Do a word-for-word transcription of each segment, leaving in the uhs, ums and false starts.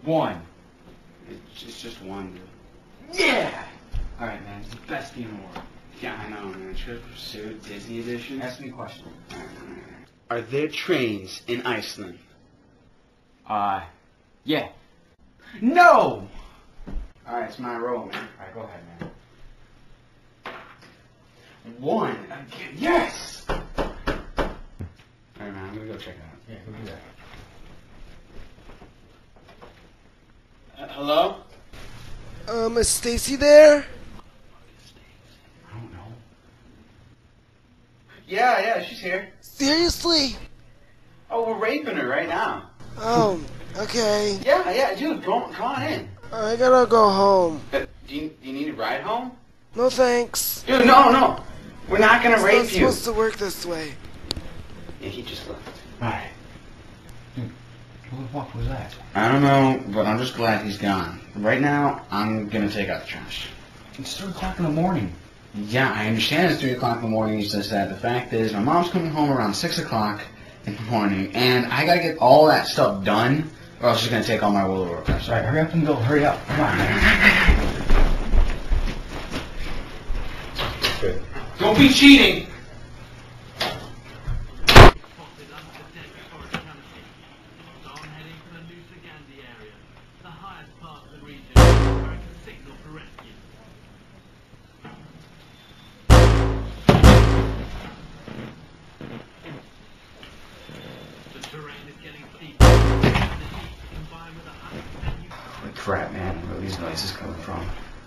One. It's just, just one, dude. Yeah! Alright, man. It's the best game in the world. Yeah, I know, man. Trip Pursuit Disney Edition. Ask me a question. Are there trains in Iceland? Uh, yeah. No! Alright, it's my roll, man. Alright, go ahead, man. One. Again. Yes! Alright, man. I'm gonna go check it out. Yeah, go do that. Uh, hello? Um, is Stacy there? I don't know. Yeah, yeah, she's here. Seriously? Oh, we're raping her right now. Oh, okay. Yeah, yeah, dude, go, come on in. I gotta go home. Uh, do, you, do you need a ride home? No thanks. Dude, no, no. We're not gonna It's rape not you. supposed to work this way. Yeah, he just left. Alright. Dude, who the fuck was that? I don't know, but I'm just glad he's gone. Right now, I'm gonna take out the trash. It's three o'clock in the morning. Yeah, I understand it's three o'clock in the morning. He says that. The fact is, my mom's coming home around six o'clock in the morning, and I gotta get all that stuff done, or else she's gonna take all my World of Warcraft. Alright, hurry up and go. Hurry up. Come on, man. Good. Don't be cheating! Holy crap, man. Where are these noises coming from?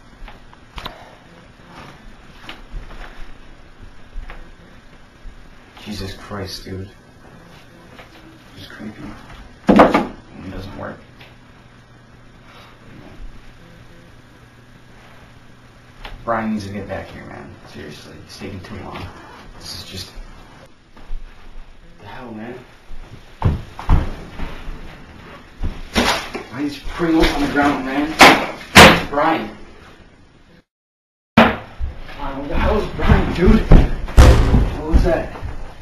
Jesus Christ, dude. Just creepy. It doesn't work. Brian needs to get back here, man. Seriously, it's taking too long. This is just... What the hell, man? Why are you putting up on the ground, man? Brian. Come on, what the hell is Brian, dude? What was that?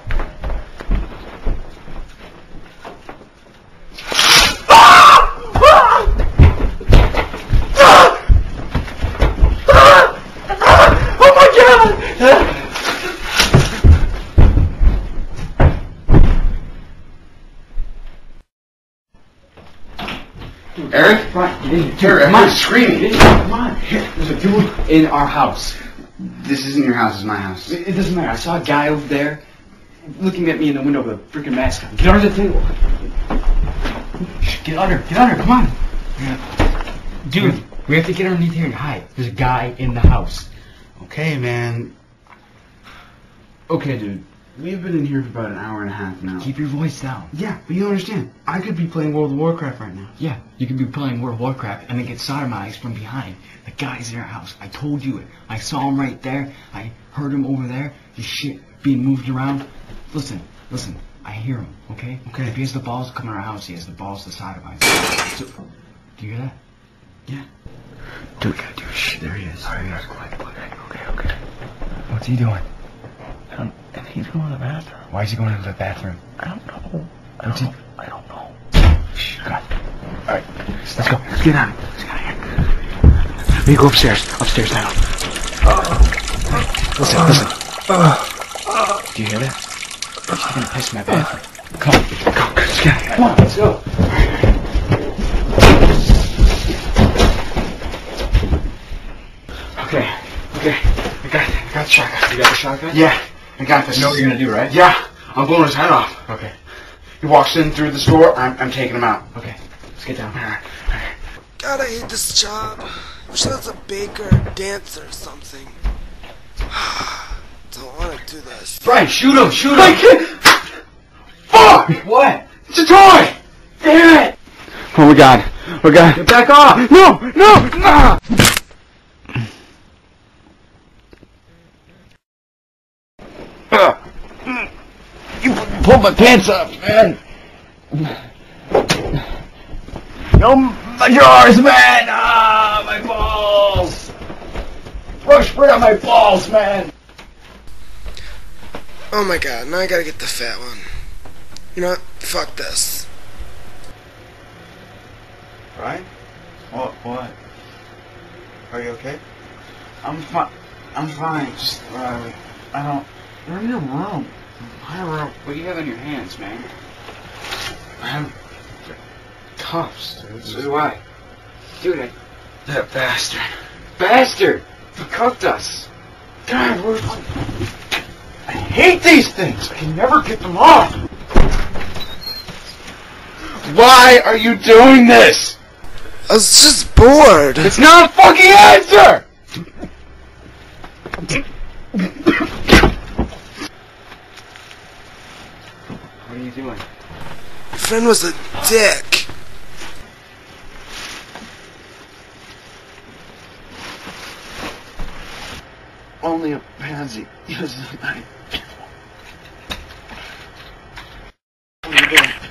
Eric? Brian, get in here. Eric, I'm not screaming. Get in here. Come on. There's a dude in our house. This isn't your house, it's my house. It, it doesn't matter. I saw a guy over there looking at me in the window with a freaking mask on. Get under the table. Shh, get under. Get under. Come on. Dude, we have to get underneath here and hide. There's a guy in the house. Okay, man. Okay, dude. We've been in here for about an hour and a half now. Keep your voice down. Yeah, but you don't understand. I could be playing World of Warcraft right now. Yeah, you could be playing World of Warcraft and then get sodomized from behind. The guy's in our house. I told you it. I saw him right there. I heard him over there. His shit being moved around. Listen, listen. I hear him, okay? Okay. If he has the balls to come in our house, he has the balls to sodomize. So, do you hear that? Yeah. Dude, gotta do shh. There he is. Alright, guys, quiet, quiet. Okay, okay. What's he doing? I don't, and he's going to the bathroom. Why is he going to the bathroom? I don't know. I What's don't he? know. I don't know. Shh, God. Alright, let's go. Let's get out of here. Let's get out of here. We go upstairs. Upstairs now. Listen, listen. Do you hear that? He's gonna piss in my bathroom. Come on, come on, let's get out of here. Come on, let's go. Okay, okay. I got it. I got the shotgun. You got the shotgun? Yeah, I got this. You know what you're gonna do, right? Yeah, I'm blowing his head off. Okay. He walks in through the store, I'm, I'm taking him out. Okay. Let's get down. Alright. God, I hate this job. Wish I was a baker or dancer or something. Don't want to do this. Brian, shoot him! Shoot him! I can't. Fuck! What? It's a toy! Damn it! Oh my god. Oh my god. Get back off! No! No! Ah! You pulled my pants up, man! No, my drawers, man! Ah, my balls! Throw spray on my balls, man! Oh my god, now I gotta get the fat one. You know what? Fuck this. Crying? What? What? Are you okay? I'm fine. I'm fine. Just, uh, I don't. You're in your room. My room. What do you have in your hands, man? I have cuffs, dude. So do I. Dude, I, That bastard. bastard! He cooked us! God, we're. I hate these things. I can never get them off. Why are you doing this? I was just bored. It's not a fucking answer! What are you doing? Your friend was a dick. Only a pansy uses a knife. What are you doing?